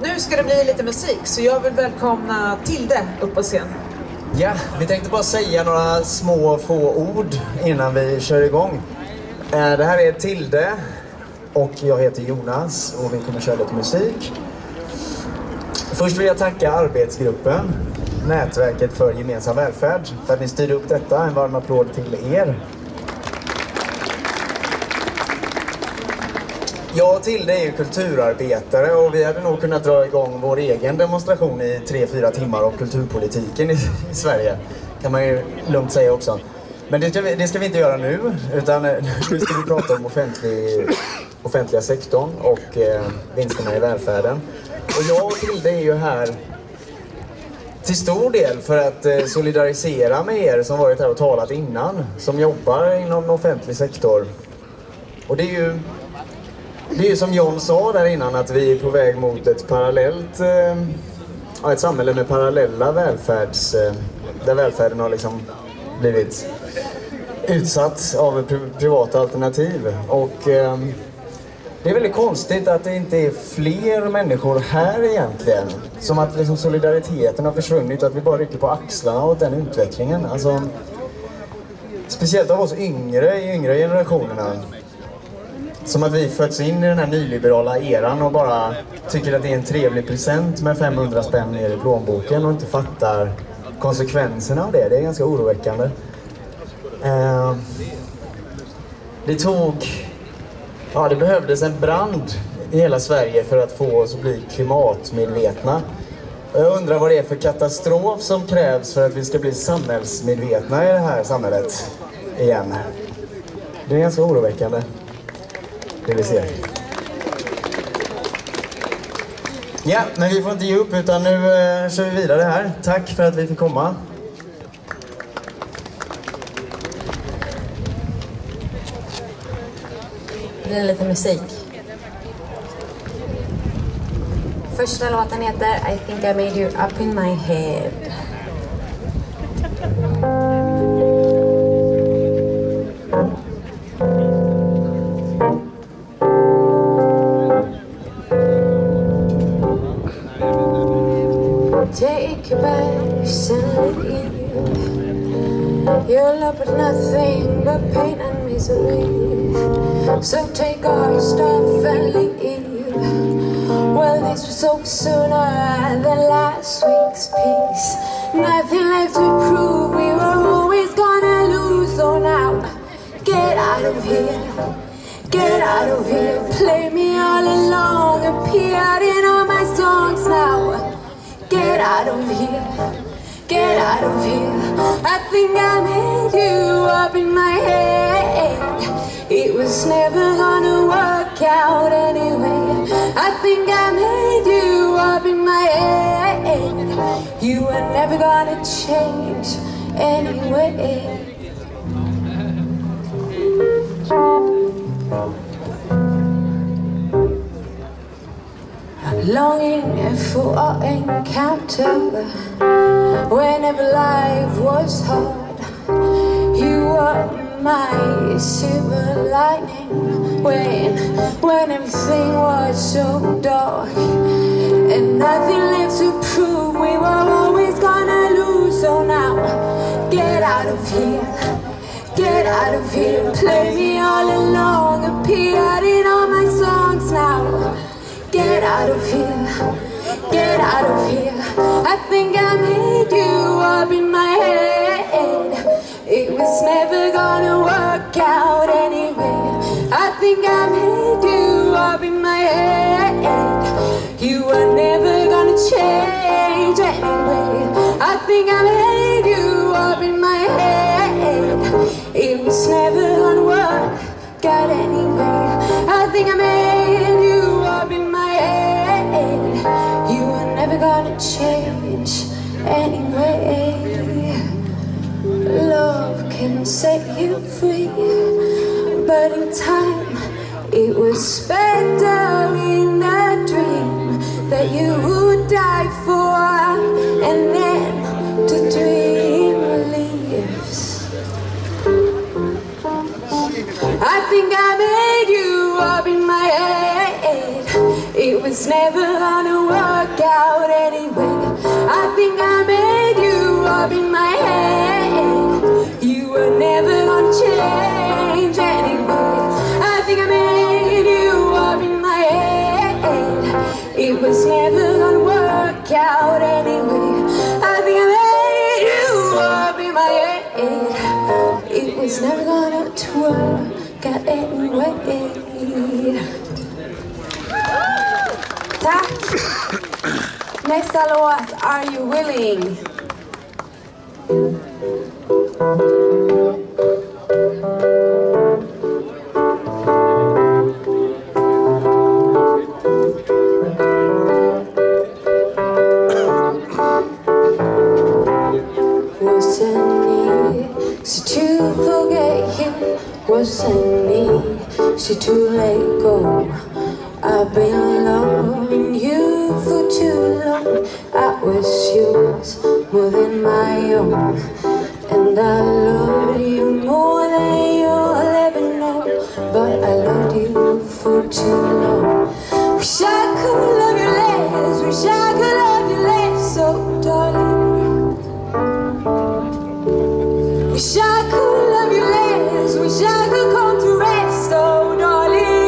Nu ska det bli lite musik, så jag vill välkomna Tilde upp på scen. Ja, vi tänkte bara säga några små få ord innan vi kör igång. Det här är Tilde och jag heter Jonas och vi kommer köra lite musik. Först vill jag tacka arbetsgruppen, Nätverket för gemensam välfärd, för att ni styrde upp detta. En varm applåd till er. Jag och Tilde är ju kulturarbetare och vi hade nog kunnat dra igång vår egen demonstration i 3-4 timmar om kulturpolitiken i Sverige. Kan man ju lugnt säga också. Men det ska vi inte göra nu, utan nu ska vi prata om offentliga sektorn och vinsterna i välfärden. Och jag och Tilde är ju här till stor del för att solidarisera med er som varit här och talat innan, som jobbar inom offentlig sektor. Och det är ju som John sa där innan, att vi är på väg mot ett samhälle med parallella där välfärden har liksom blivit utsatt av privata alternativ. Och det är väldigt konstigt att det inte är fler människor här egentligen. Som att liksom solidariteten har försvunnit och att vi bara rycker på axlarna åt den utvecklingen. Alltså, speciellt av oss i yngre generationerna. Som att vi föds in i den här nyliberala eran och bara tycker att det är en trevlig present med 500 spänn ner i plånboken och inte fattar konsekvenserna av det. Det är ganska oroväckande. Det behövdes en brand i hela Sverige för att få oss att bli klimatmedvetna. Jag undrar vad det är för katastrof som krävs för att vi ska bli samhällsmedvetna i det här samhället igen. Det är ganska oroväckande. Det vi ser. Ja, men vi får inte ge upp, utan nu kör vi vidare här. Tack för att vi fick komma. Det är lite musik. Första låten heter I think I made you up in my head. Take your bags and leave. Your love with nothing but pain and misery. So take our stuff and leave. Well, this was over sooner than last week's peace. Nothing left to prove, we were always gonna lose. So now, get out of here. Get out of here. Play me all along, appeared in all my songs now. Get out of here, get out of here. I think I made you up in my head. It was never gonna work out anyway. I think I made you up in my head. You were never gonna change anyway. Longing for our encounter. Whenever life was hard, you were my silver lining. When everything was so dark and nothing left to prove, we were always gonna lose. So now, get out of here. Get out of here. Play me all along, appeared in all my songs now. Get out of here, get out of here. I think I made you up in my head. It was never gonna work out anyway. I think I made you up in my head. You were never gonna change anyway. I think I made you up in my head. It was never gonna work out anyway. I think I made you up in my head. You were never gonna change anyway. Love can set you free, but in time it was better in a dream that you would die for, and then the dream leaves. I think I made you up in my head. It It was never gonna work out anyway. I think I made you up in my head. You were never gonna change anyway. I think I made you up in my head. It was never gonna work out anyway. I think I made you up in my head. It was never gonna work out anyway. Tack! Nästa låt, Are You Willing? Wasn't easy to forget you. Wasn't easy to let go. I've been loving you for too long. I was yours more than my own, and I love you more than you'll ever know. But I loved you for too long. Wish I could love you less. Wish I could love you less, oh darling. Wish I could love you less. Wish I could come to rest, oh darling.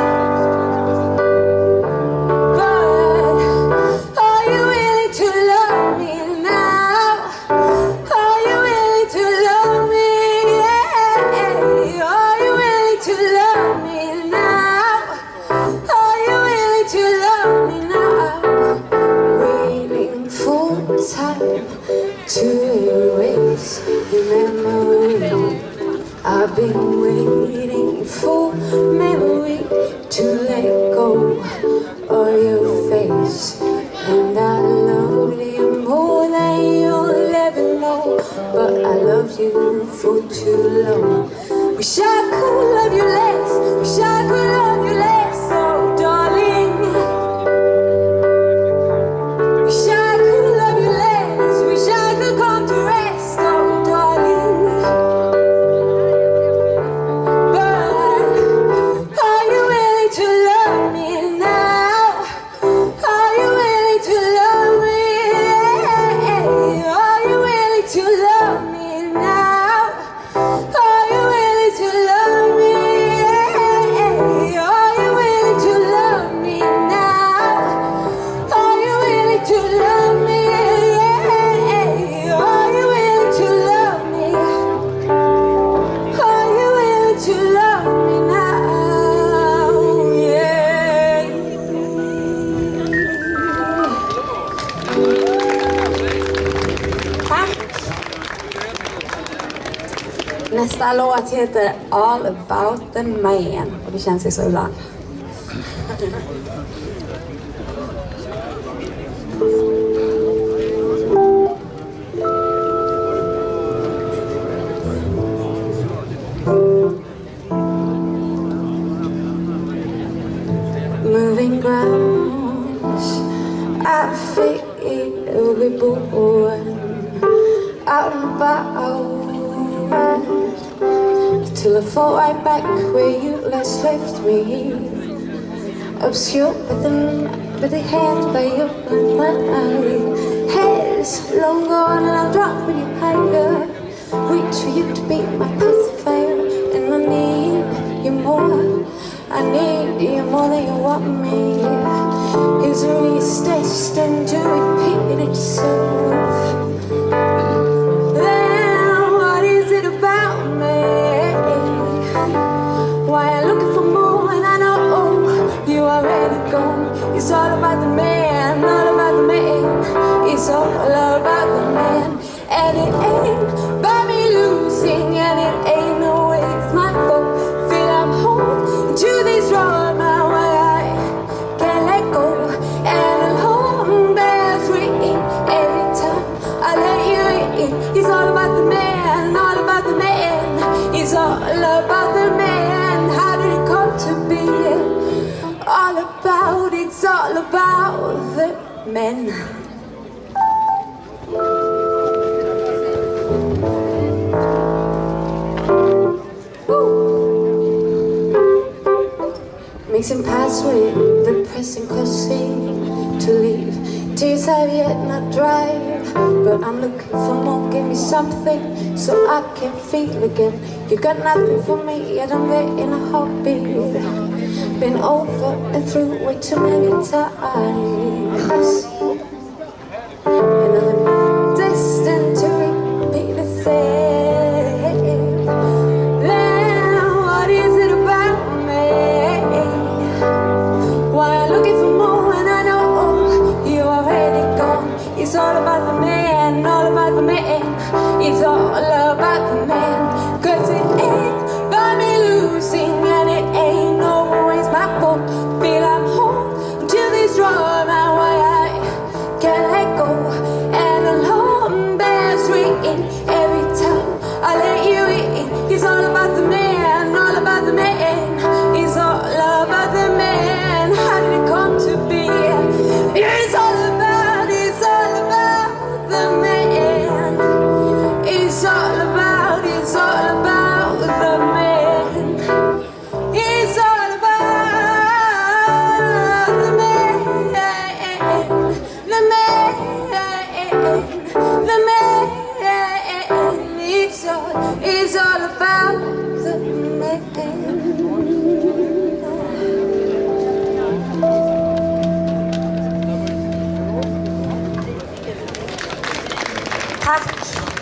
To erase your memory. I've been waiting for memory to let go of your face. And I loved you more than you'll ever know. But I loved you for too long. Wish I could love you less. Wish I could love you less, oh darling. Wish I could love you less. Wish I could come to rest, oh darling. But are you willing to love me now? Are you willing to love me? Are you willing to love me now? Are you willing to love me? Are you willing to love me now? Are you willing to love me? Are you willing to love me? Are you willing to love me now? Yeah. Tack! Nästa låt heter All About the Man. Och det känns ju så ibland. Moving grounds, I feel we born out and about till I fall right back where you last left me, obscure with the hand by your mind. Head's long gone and I'll drop when you higher. Reach for you to be my pacifier, and I need you more. I need you more than you want me. Here's a restaged and to repeat itself. Then what is it about me? Why I'm looking for more and I know you already gone. It's all about the man, all about the man. It's all about the man. And it ain't by me losing, and it ain't always my fault. Feel I'm home to this road, my way I can't let go. And the home bells ring every time I let you in. It's all about the man, all about the man. It's all about the man. How did it come to be? All about, it's all about the men. Mixing past with the pressing causing to leave. Tears have yet not dried, but I'm looking for more. Give me something so I can feel again. You got nothing for me, yet I'm there in a heartbeat. Been over and through way too many times, and I'm destined to repeat the same. Then what is it about me? Why I'm looking for more when I know you already gone? It's all about the man, all about the man. It's all about the man. 'Cause it ain't by me losing, and it ain't always my fault. Feel I'm home until this drum and why I can't let go. And alarm bells ringing every time I let you in. It's all about the man, all about the man. It's all about the man. How did it come to be? It's all about the man. It's all about the man. It's all about the man. The man. The man. It's all about the man. Tack.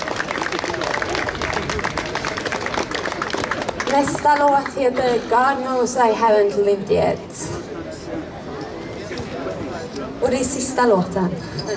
Nästa låt heter God Knows I Haven't Lived Yet. Och det är sista låten.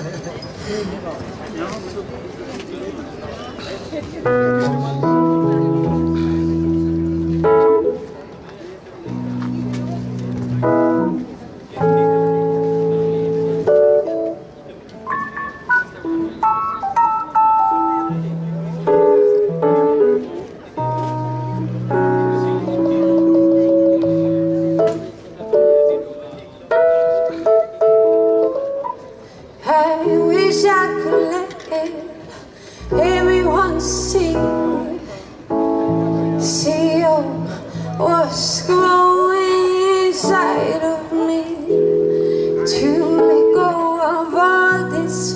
I wish I could let everyone see what's growing inside of me. To let go of all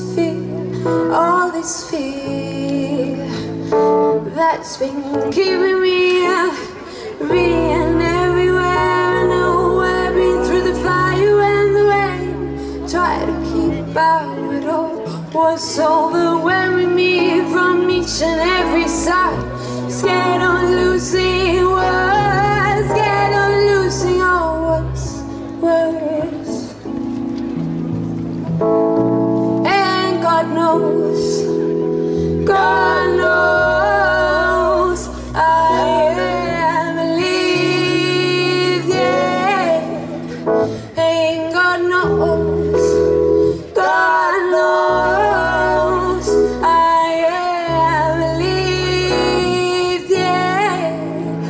this fear that's been keeping me being everywhere and nowhere. Been through the fire and the rain, try to keep out it all. What's overwhelming me from each and every side? Scared of losing words, scared of losing all what's worth. And God knows, I haven't lived yet. And God knows, I haven't lived yet.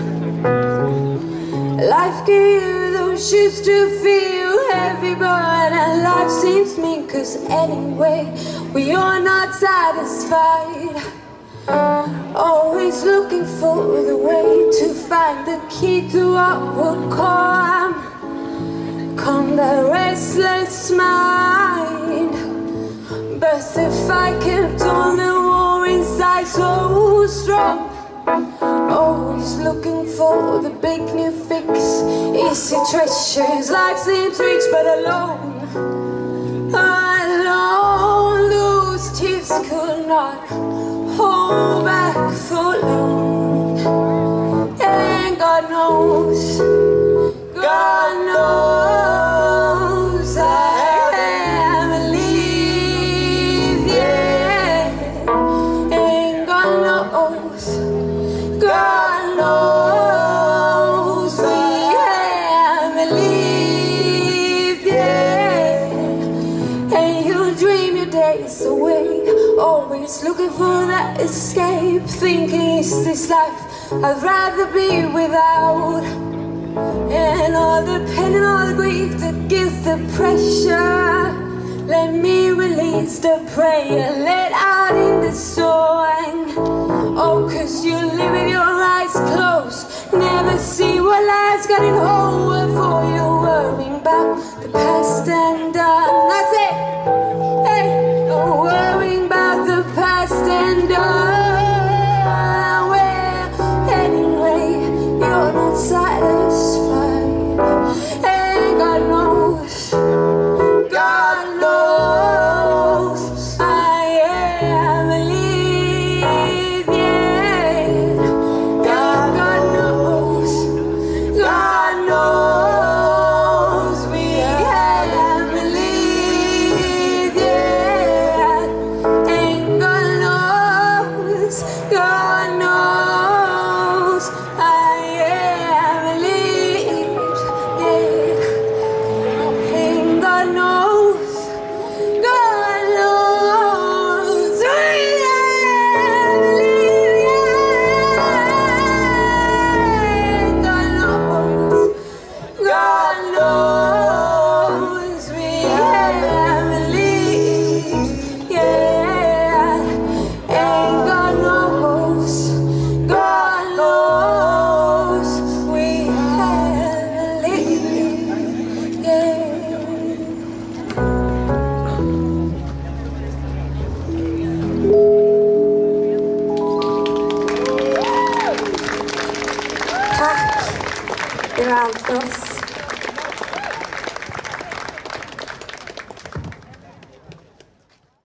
Life gave you those shoes to feel heavy, but life seems mean. 'Cause anyway, we are not satisfied. Always looking for the way to find the key to what will calm the restless mind. But if I kept on the war inside so strong, always looking for the big new fix, easy treasures. Life seems rich but alone, those tears could not hold back for long. And God knows, I haven't lived yet. And God knows, we haven't lived yet. And you dream your days away, always looking for that escape, thinking it's this life I'd rather be without. And all the pain and all the grief, the guilt, the pressure, let me release the prayer, let out in the song. Oh, 'cause you live with your eyes closed, Never see what life's got in hold for you. Worrying about the past and done. That's it. Hey, you're worrying about the past and done. Well, anyway, you're not satisfied. And God knows, God knows, I am relieved, yeah. God knows, God knows, we have relieved, yeah. And God knows, God knows, I am relieved, yeah. And God knows, God knows, we have relieved, yeah. God knows, God knows, we have relieved, yeah. And God knows, God knows, we have relieved, yeah. Tack, det var allt för oss.